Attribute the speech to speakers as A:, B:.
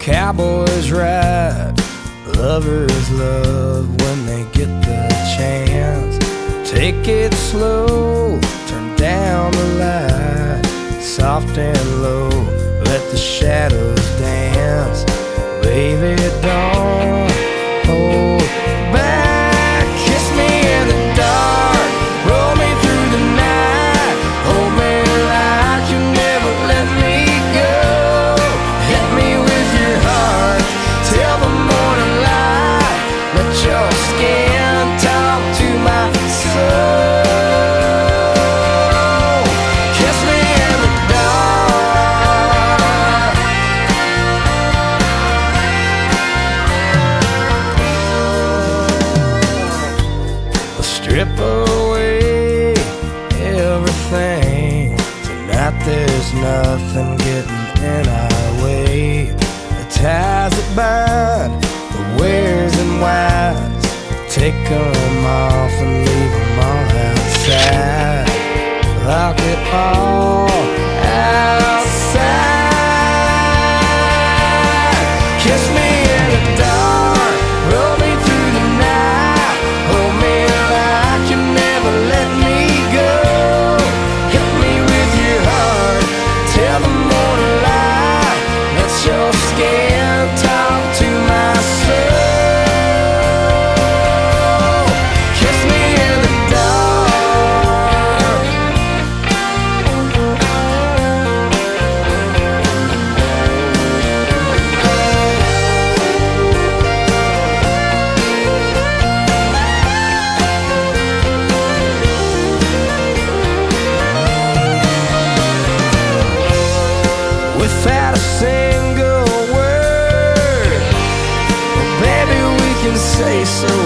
A: Cowboys ride, lovers love when they get the chance. Take it slow, turn down the light, soft and low, let the shadows dance. Baby, don't hold back. Kiss me in the dark, roll me through the night, hold me like you never let me go. Hit me with your heart till the morning light, let your skin talk to my soul. Kiss me in the dark. Strip away everything. Tonight there's nothing getting in our way. The ties that bind, the wares and whys, take them off and leave them all outside. Lock it all outside. Kiss me in the dark, roll me through the night, hold me like you never let me go. Hit me with your heart till the morning light, let your skin talk to my soul. Kiss me in the dark. Without a single word, baby, we can say so